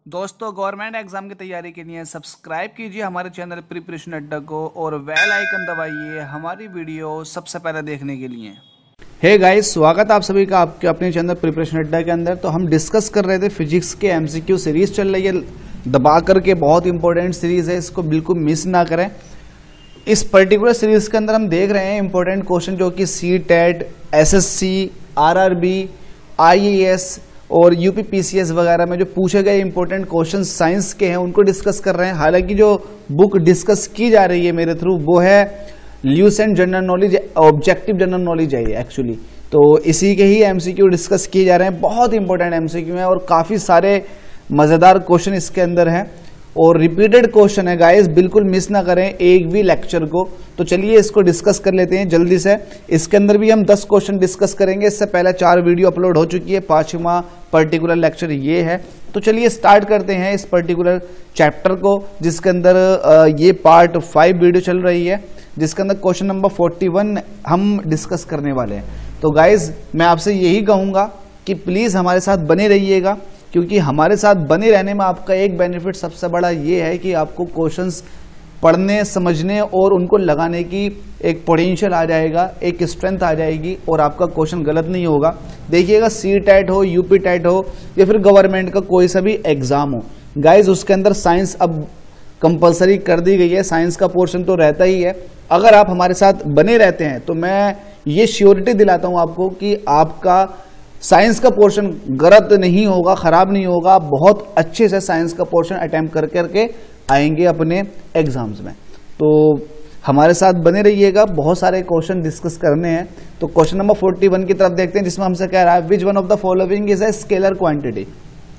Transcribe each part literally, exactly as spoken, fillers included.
दोस्तों, government exam की तैयारी के लिए सब्सक्राइब कीजिए हमारे चैनल प्रिपरेशन अड्डा को और बेल आइकन दबाइए हमारी वीडियो सबसे पहले देखने के लिए। हे गाइस, स्वागत आप सभी का आपके अपने चैनल प्रिपरेशन अड्डा के अंदर। तो हम डिस्कस कर रहे थे फिजिक्स के एमसीक्यू सीरीज चल रही है दबा करके, बहुत इंपॉर्टेंट सीरीज है, इसको बिल्कुल मिस ना करें। इस पर्टिकुलर सीरीज के अंदर हम देख रहे हैं इंपॉर्टेंट क्वेश्चन जो कि C TET, SSC, RRB, IAS और यूपी पीसीएस वगैरह में जो पूछे गए इंपॉर्टेंट क्वेश्चन साइंस के हैं उनको डिस्कस कर रहे हैं। हालांकि जो बुक डिस्कस की जा रही है मेरे थ्रू वो है Lucent general knowledge, objective general knowledge है ये एक्चुअली। तो इसी के ही एमसीक्यू डिस्कस किए जा रहे हैं। बहुत इंपॉर्टेंट एमसीक्यू है और काफी सारे मजेदार क्वेश्चन इसके अंदर हैं और रिपीटेड क्वेश्चन है गाइस, बिल्कुल मिस ना करें एक भी लेक्चर को। तो चलिए इसको डिस्कस कर लेते हैं जल्दी से। इसके अंदर भी हम दस क्वेश्चन डिस्कस करेंगे। इससे पहले चार वीडियो अपलोड हो चुकी है, पांचवा पर्टिकुलर लेक्चर ये है। तो चलिए स्टार्ट करते हैं इस पर्टिकुलर चैप्टर को, जिसके अंदर ये पार्ट फाइव वीडियो चल रही है, जिसके अंदर क्वेश्चन नंबर फोर्टी वन हम डिस्कस करने वाले हैं। तो गाइज मैं आपसे यही कहूंगा कि प्लीज हमारे साथ बने रहिएगा, क्योंकि हमारे साथ बने रहने में आपका एक बेनिफिट सबसे बड़ा ये है कि आपको क्वेश्चंस पढ़ने, समझने और उनको लगाने की एक पोटेंशियल आ जाएगा, एक स्ट्रेंथ आ जाएगी और आपका क्वेश्चन गलत नहीं होगा। देखिएगा, सी टेट हो, यूपी टेट हो या फिर गवर्नमेंट का कोई सा भी एग्जाम हो गाइज, उसके अंदर साइंस अब कंपलसरी कर दी गई है। साइंस का पोर्शन तो रहता ही है। अगर आप हमारे साथ बने रहते हैं तो मैं ये श्योरिटी दिलाता हूं आपको कि आपका साइंस का पोर्शन गलत नहीं होगा, खराब नहीं होगा। आप बहुत अच्छे से साइंस का पोर्शन अटेम्प्ट कर करके आएंगे अपने एग्जाम्स में। तो हमारे साथ बने रहिएगा, बहुत सारे क्वेश्चन डिस्कस करने हैं। तो क्वेश्चन नंबर फोर्टी वन की तरफ देखते हैं, जिसमें हमसे कह रहा है which one of the following is a scalar quantity.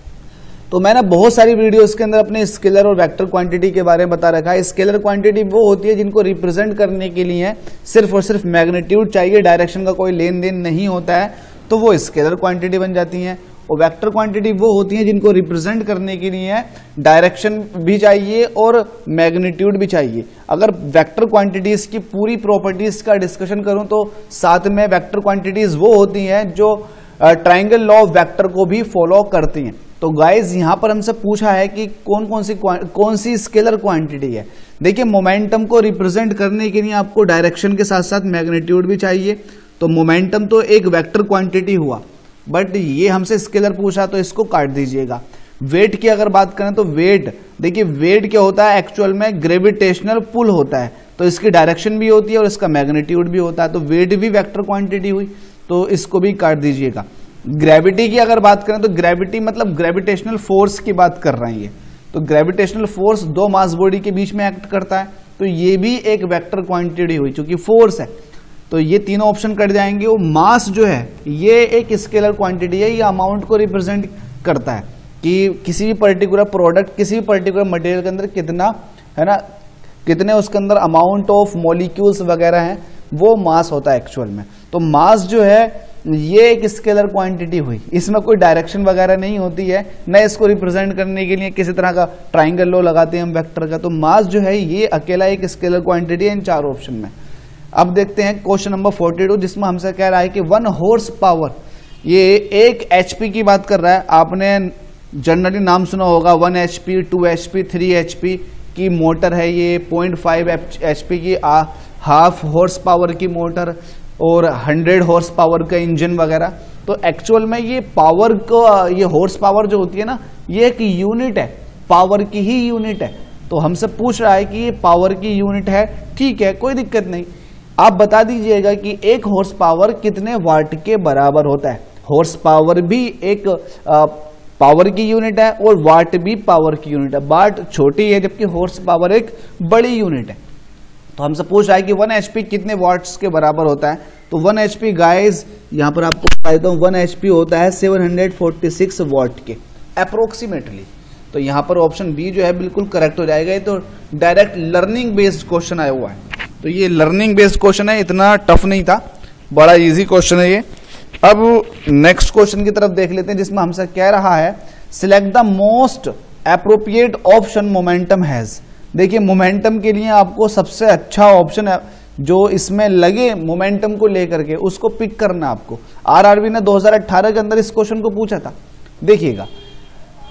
तो मैंने बहुत सारी वीडियोस के अंदर अपने स्केलर और वेक्टर क्वांटिटी के बारे में बता रखा है। स्केलर क्वांटिटी वो होती है जिनको रिप्रेजेंट करने के लिए सिर्फ और सिर्फ मैग्नीट्यूड चाहिए, डायरेक्शन का कोई लेन देन नहीं होता है, तो वो स्केलर क्वांटिटी बन जाती हैं। और वेक्टर क्वांटिटी वो होती हैं जिनको रिप्रेजेंट करने के लिए डायरेक्शन भी चाहिए और मैग्नीट्यूड भी चाहिए। अगर वेक्टर क्वांटिटीज की पूरी प्रॉपर्टीज का डिस्कशन करूं तो साथ में वेक्टर क्वांटिटीज वो होती हैं जो ट्राइंगल लॉ ऑफ वेक्टर को भी फॉलो करती हैं। तो गाइज यहां पर हमसे पूछा है कि कौन कौन सी कौन सी स्केलर क्वांटिटी है। देखिए, मोमेंटम को रिप्रेजेंट करने के लिए आपको डायरेक्शन के साथ साथ मैग्नीट्यूड भी चाहिए। तो मोमेंटम तो एक वेक्टर क्वांटिटी हुआ, बट ये हमसे स्केलर पूछा तो इसको काट दीजिएगा। वेट की अगर बात करें तो वेट, देखिए वेट क्या होता है, एक्चुअल में ग्रेविटेशनल पुल होता है, तो इसकी डायरेक्शन भी होती है और इसका मैग्नीट्यूड भी होता है। तो वेट भी वेक्टर क्वांटिटी हुई, तो इसको भी काट दीजिएगा। ग्रेविटी की अगर बात करें तो ग्रेविटी मतलब ग्रेविटेशनल फोर्स की बात कर रहे हैं ये। तो ग्रेविटेशनल फोर्स दो मास बॉडी के बीच में एक्ट करता है, तो ये भी एक वेक्टर क्वांटिटी हुई क्योंकि फोर्स है। तो ये तीनों ऑप्शन कट जाएंगे। वो मास जो है ये एक स्केलर क्वांटिटी है, ये अमाउंट को रिप्रेजेंट करता है कि किसी भी पर्टिकुलर प्रोडक्ट, किसी भी पर्टिकुलर मटेरियल के अंदर कितना है ना, कितने उसके अंदर अमाउंट ऑफ मॉलिक्यूल्स वगैरह हैं, वो मास होता है एक्चुअल में। तो मास जो है ये एक स्केलर क्वांटिटी हुई, इसमें कोई डायरेक्शन वगैरह नहीं होती है, न इसको रिप्रेजेंट करने के लिए किसी तरह का ट्राइंगल लॉ लगाते हैं हम वेक्टर का। तो मास जो है ये अकेला एक स्केलर क्वांटिटी है इन चार ऑप्शन में। अब देखते हैं क्वेश्चन नंबर फोर्टी टू, जिसमें हमसे कह रहा है कि वन हॉर्स पावर, ये एक एचपी की बात कर रहा है। आपने जनरली नाम सुना होगा one HP, two HP, three HP की मोटर है ये, पॉइंट फाइव एचपी की हाफ हॉर्स पावर की मोटर और हंड्रेड हॉर्स पावर का इंजन वगैरह। तो एक्चुअल में ये पावर को, ये हॉर्स पावर जो होती है ना, ये एक यूनिट है, पावर की ही यूनिट है। तो हमसे पूछ रहा है कि ये पावर की यूनिट है, ठीक है, कोई दिक्कत नहीं। आप बता दीजिएगा कि एक हॉर्स पावर कितने वाट के बराबर होता है। हॉर्स पावर भी एक आ, पावर की यूनिट है और वाट भी पावर की यूनिट है। वाट छोटी है जबकि हॉर्स पावर एक बड़ी यूनिट है। तो हमसे पूछ रहा है कि वन एचपी कितने वाट्स के बराबर होता है। तो वन एचपी गाइज यहां पर आपको बता देता हूं, वन एचपी होता है seven hundred forty six watt के अप्रोक्सीमेटली। तो यहां पर ऑप्शन बी जो है बिल्कुल करेक्ट हो जाएगा। ये तो डायरेक्ट लर्निंग बेस्ड क्वेश्चन आया हुआ है, तो ये लर्निंग बेस्ड क्वेश्चन है, इतना टफ नहीं था, बड़ा इजी क्वेश्चन है ये। अब नेक्स्ट क्वेश्चन की तरफ देख लेते हैं, जिसमें हमसे कह रहा है select the most appropriate option momentum has. देखिए, मोमेंटम के लिए आपको सबसे अच्छा ऑप्शन है जो इसमें लगे मोमेंटम को लेकर के, उसको पिक करना आपको। आरआरबी ने दो हज़ार अठारह के अंदर इस क्वेश्चन को पूछा था। देखिएगा,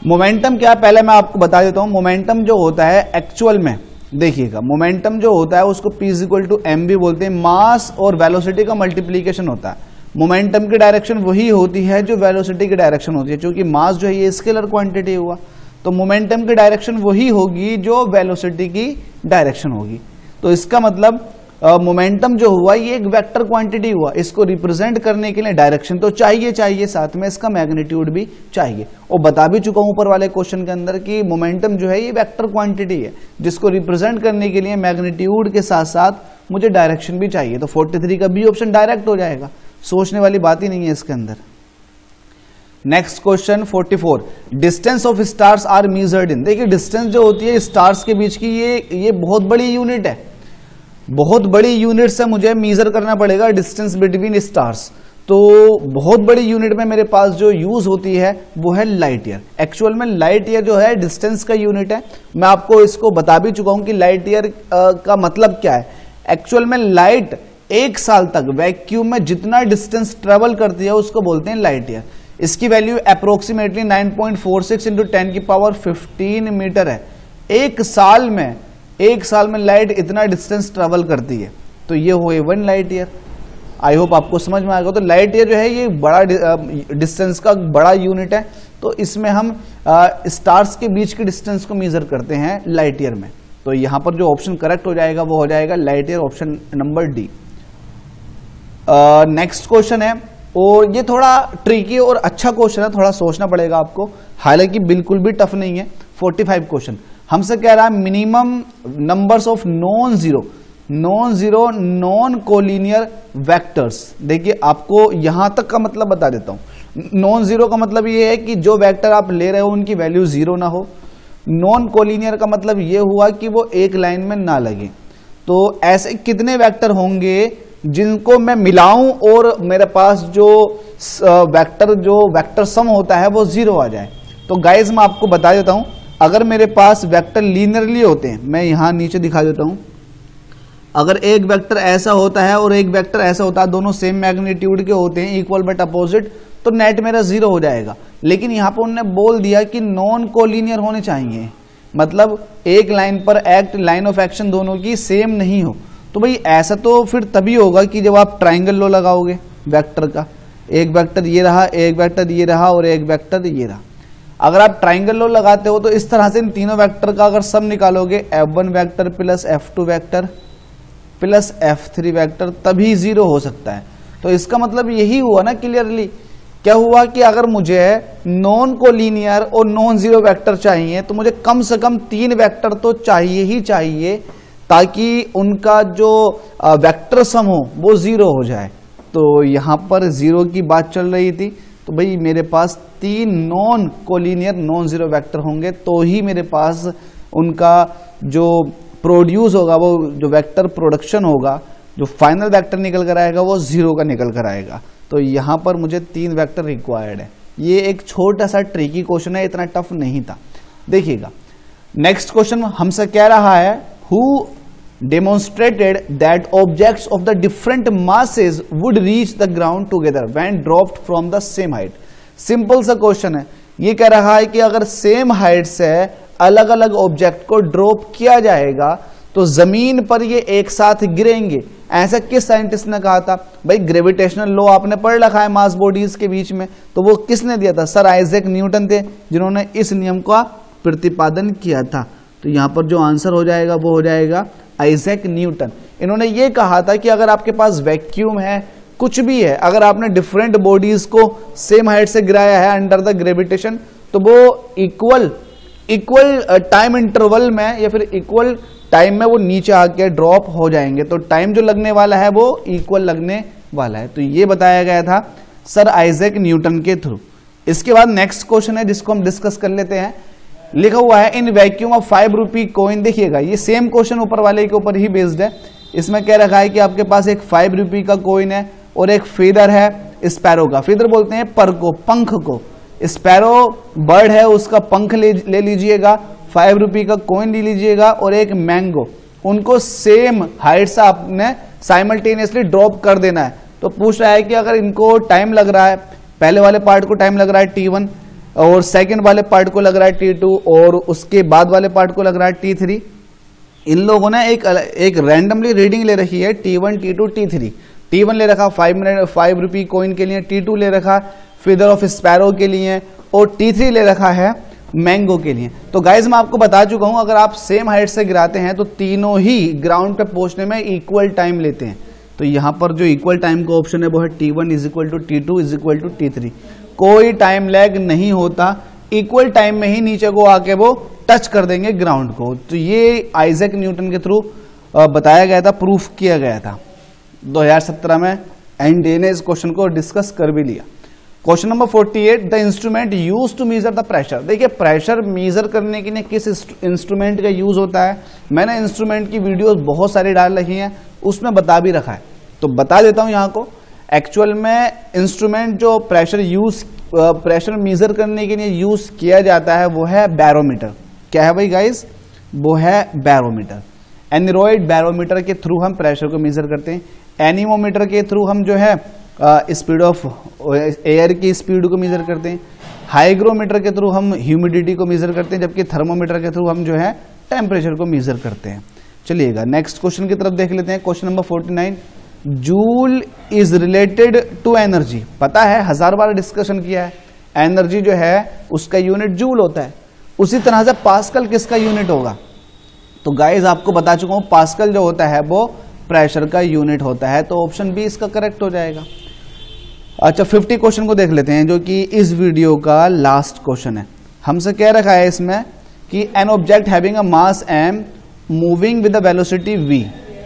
मोमेंटम क्या, पहले मैं आपको बता देता हूं। मोमेंटम जो होता है एक्चुअल में, देखिएगा, मोमेंटम जो होता है उसको P is equal to m भी बोलते हैं। मास और वेलोसिटी का मल्टीप्लीकेशन होता है। मोमेंटम की डायरेक्शन वही होती है जो वेलोसिटी की डायरेक्शन होती है, क्योंकि मास जो है ये स्केलर क्वांटिटी हुआ, तो मोमेंटम की डायरेक्शन वही होगी जो वेलोसिटी की डायरेक्शन होगी। तो इसका मतलब मोमेंटम uh, जो हुआ ये एक वेक्टर क्वांटिटी हुआ, इसको रिप्रेजेंट करने के लिए डायरेक्शन तो चाहिए चाहिए साथ में इसका मैग्नीट्यूड भी चाहिए। और बता भी चुका हूं ऊपर वाले क्वेश्चन के अंदर कि मोमेंटम जो है ये वेक्टर क्वांटिटी है, जिसको रिप्रेजेंट करने के लिए मैग्नीट्यूड के साथ साथ मुझे डायरेक्शन भी चाहिए। तो तैंतालीस का बी ऑप्शन डायरेक्ट हो जाएगा, सोचने वाली बात ही नहीं है इसके अंदर। नेक्स्ट क्वेश्चन चौवालीस, distance of stars are measured in. देखिए डिस्टेंस जो होती है स्टार्स के बीच की, ये ये बहुत बड़ी यूनिट है, बहुत बड़ी यूनिट से मुझे मेजर करना पड़ेगा डिस्टेंस बिटवीन स्टार्स। तो बहुत बड़ी यूनिट में मेरे पास जो यूज होती है वो है लाइट ईयर। एक्चुअल में लाइट ईयर जो है डिस्टेंस का यूनिट है। मैं आपको इसको बता भी चुका हूं कि लाइट ईयर का मतलब क्या है। एक्चुअल में लाइट एक साल तक वैक्यूम में जितना डिस्टेंस ट्रेवल करती है उसको बोलते हैं लाइट ईयर। इसकी value approximately nine point four six into ten की पावर फिफ्टीन मीटर है। एक साल में एक साल में लाइट इतना डिस्टेंस ट्रेवल करती है, तो ये हुए one light year. I hope आपको समझ में आएगा। तो लाइट ईयर जो है ये बड़ा डिस्टेंस का बड़ा यूनिट है, तो इसमें हम स्टार्स के बीच के डिस्टेंस को मेजर करते हैं लाइट ईयर में। तो यहां पर जो ऑप्शन करेक्ट हो जाएगा वो हो जाएगा light year, option number D. Next question है, और ये थोड़ा ट्रिकी और अच्छा क्वेश्चन है, थोड़ा सोचना पड़ेगा आपको, हालांकि बिल्कुल भी टफ नहीं है। पैंतालीस क्वेश्चन हमसे कह रहा है minimum numbers of non zero non zero non collinear vectors. देखिए आपको यहां तक का मतलब बता देता हूं। नॉन जीरो का मतलब ये है कि जो वेक्टर आप ले रहे हो उनकी वैल्यू जीरो ना हो। नॉन कोलिनियर का मतलब ये हुआ कि वो एक लाइन में ना लगे। तो ऐसे कितने वेक्टर होंगे जिनको मैं मिलाऊं और मेरे पास जो वेक्टर जो वेक्टर सम होता है वो जीरो आ जाए। तो गाइज मैं आपको बता देता हूं, अगर मेरे पास वेक्टर लीनियरली होते हैं, मैं यहां नीचे दिखा देता हूं, अगर एक वेक्टर ऐसा होता है और एक वेक्टर ऐसा होता है, दोनों सेम मैग्नीट्यूड के होते हैं, इक्वल बट अपोजिट, तो नेट मेरा जीरो हो जाएगा। लेकिन यहां पर उन्होंने बोल दिया कि नॉन कोलिनियर होने चाहिए, मतलब एक लाइन पर एक्ट लाइन ऑफ एक्शन दोनों की सेम नहीं हो। तो भाई ऐसा तो फिर तभी होगा कि जब आप ट्राइंगल लॉ लगाओगे वेक्टर का, एक वेक्टर ये रहा, एक वेक्टर ये रहा और एक वेक्टर ये रहा। अगर आप ट्राइंगल लॉ लगाते हो तो इस तरह से इन तीनों वेक्टर का अगर सम निकालोगे, F one vector plus F two vector plus F three vector, तभी जीरो हो सकता है। तो इसका मतलब यही हुआ ना क्लियरली, क्या हुआ कि अगर मुझे नॉन कोलिनियर और नॉन जीरो वेक्टर चाहिए तो मुझे कम से कम तीन वेक्टर तो चाहिए ही चाहिए, ताकि उनका जो वेक्टर सम हो वो जीरो हो जाए। तो यहां पर जीरो की बात चल रही थी, तो भाई मेरे पास तीन non collinear non zero vector होंगे तो ही मेरे पास उनका जो प्रोड्यूस होगा, वो जो वेक्टर प्रोडक्शन होगा, जो फाइनल वेक्टर निकल कर आएगा वो जीरो का निकल कर आएगा। तो यहां पर मुझे तीन वेक्टर रिक्वायर्ड है। ये एक छोटा सा ट्रिकी क्वेश्चन है, इतना टफ नहीं था। देखिएगा नेक्स्ट क्वेश्चन हमसे कह रहा है, who demonstrated that objects of the different masses would reach the ground together when dropped from the same height। Simple सा क्वेश्चन है, ये कह रहा है कि अगर सेम हाइट से अलग अलग ऑब्जेक्ट को ड्रॉप किया जाएगा तो जमीन पर ये एक साथ गिरेंगे। ऐसा किस साइंटिस्ट ने कहा था? भाई ग्रेविटेशनल लॉ आपने पढ़ रखा है मास बॉडीज के बीच में, तो वो किसने दिया था? सर आइजैक न्यूटन थे, जिन्होंने इस नियम का प्रतिपादन किया था। तो यहां पर जो आंसर हो जाएगा वो हो जाएगा आइजैक न्यूटन। इन्होंने ये कहा था कि अगर आपके पास वैक्यूम है, कुछ भी है, अगर आपने डिफरेंट बॉडीज को सेम हाइट से गिराया है अंडर द ग्रेविटेशन, तो वो इक्वल इक्वल टाइम इंटरवल में या फिर इक्वल टाइम में वो नीचे आके ड्रॉप हो जाएंगे। तो टाइम जो लगने वाला है वो इक्वल लगने वाला है। तो ये बताया गया था सर आइजैक न्यूटन के थ्रू। इसके बाद नेक्स्ट क्वेश्चन है जिसको हम डिस्कस कर लेते हैं। लिखा हुआ है in vacuum of five rupee coin. देखिएगा ये सेम क्वेश्चन ऊपर वाले के ऊपर ही बेस्ड है। इसमें कह रखा है कि आपके पास एक फाइव रुपी का कॉइन है और एक फेदर है स्पैरो का। फेदर बोलते हैं पर को, पंख को। स्पैरो बर्ड है, उसका पंख ले, ले लीजिएगा। फाइव रुपी का कॉइन ले लीजिएगा और एक मैंगो। उनको सेम हाइट से आपने साइमल्टेनियसली ड्रॉप कर देना है। तो पूछ रहा है कि अगर इनको टाइम लग रहा है, पहले वाले पार्ट को टाइम लग रहा है टी वन, और सेकंड वाले पार्ट को लग रहा है टी टू, और उसके बाद वाले पार्ट को लग रहा है टी थ्री। इन लोगों ने एक एक रैंडमली रीडिंग ले रखी है T one, T two, T three. T one ले रखा five minute five rupee coin के लिए, टी टू ले रखा फिदर ऑफ स्पैरो के लिए, और टी थ्री ले रखा है मैंगो के लिए। तो गाइज मैं आपको बता चुका हूं, अगर आप सेम हाइट से गिराते हैं तो तीनों ही ग्राउंड पे पहुंचने में इक्वल टाइम लेते हैं। तो यहां पर जो इक्वल टाइम का ऑप्शन है वो है T one is equal to T two is equal to T three. कोई टाइम लैग नहीं होता, इक्वल टाइम में ही नीचे को आके वो टच कर देंगे ग्राउंड को। तो ये आइजैक न्यूटन के थ्रू बताया गया था, प्रूफ किया गया था दो हज़ार सत्रह में। एनडीए ने इस क्वेश्चन को डिस्कस कर भी लिया। क्वेश्चन नंबर अड़तालीस, the instrument use to measure the pressure. देखिए प्रेशर मेजर करने के लिए किस इंस्ट्रूमेंट का यूज होता है, मैंने इंस्ट्रूमेंट की वीडियोस बहुत सारी डाल रखी हैं, उसमें बता भी रखा है, तो बता देता हूं यहाँ को। एक्चुअल में इंस्ट्रूमेंट जो प्रेशर यूज प्रेशर मेजर करने के लिए यूज किया जाता है वो है बैरोमीटर। क्या है भाई गाइस, वो है बैरोमीटर। एनीरॉइड बैरोमीटर के थ्रू हम प्रेशर को मेजर करते हैं। एनीमोमीटर के थ्रू हम जो है स्पीड ऑफ एयर की स्पीड को मेजर करते हैं। हाइग्रोमीटर के थ्रू हम ह्यूमिडिटी को मेजर करते हैं, जबकि थर्मोमीटर के थ्रू हम जो है टेम्परेचर को मेजर करते हैं। चलिएगा नेक्स्ट क्वेश्चन की तरफ देख लेते हैं। क्वेश्चन नंबर उनचास, joule is related to energy. पता है, हजार बार डिस्कशन किया है, एनर्जी जो है उसका यूनिट जूल होता है। उसी तरह से पास्कल किसका यूनिट होगा, तो गाइज आपको बता चुका हूं, पास्कल जो होता है वो प्रेशर का यूनिट होता है। तो ऑप्शन बी इसका करेक्ट हो जाएगा। अच्छा पचास क्वेश्चन को देख लेते हैं, जो कि इस वीडियो का लास्ट क्वेश्चन है। हमसे कह रखा है इसमें कि an object having a mass m moving with the velocity v।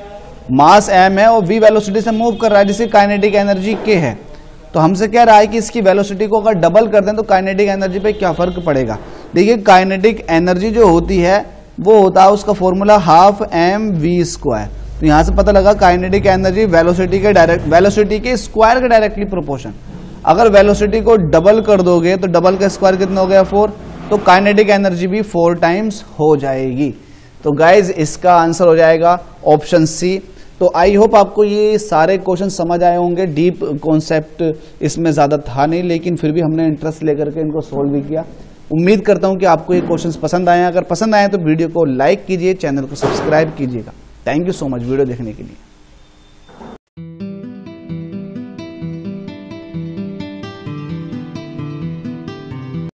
Mass m है और v वेलोसिटी से मूव कर रहा है, जिसकी काइनेटिक एनर्जी k है। तो हमसे कह रहा है कि इसकी वेलोसिटी को अगर डबल कर दें तो काइनेटिक एनर्जी पे क्या फर्क पड़ेगा। देखिए काइनेटिक एनर्जी जो होती है वो होता है उसका formula half m v square. तो यहां से पता लगा काइनेटिक एनर्जी वेलोसिटी के डायरेक्ट वेलोसिटी के स्क्वायर के डायरेक्टली प्रोपोर्शन। अगर वेलोसिटी को डबल कर दोगे तो डबल का स्क्वायर कितना हो गया, फोर। तो काइनेटिक एनर्जी भी फोर टाइम्स हो जाएगी। तो गाइज इसका आंसर हो जाएगा ऑप्शन सी। तो आई होप आपको ये सारे क्वेश्चन समझ आए होंगे। डीप कॉन्सेप्ट इसमें ज्यादा था नहीं, लेकिन फिर भी हमने इंटरेस्ट लेकर के इनको सोल्व भी किया। उम्मीद करता हूं कि आपको ये क्वेश्चंस पसंद आए। अगर पसंद आए तो वीडियो को लाइक कीजिए, चैनल को सब्सक्राइब कीजिएगा। Thank you so much video देखने के लिए।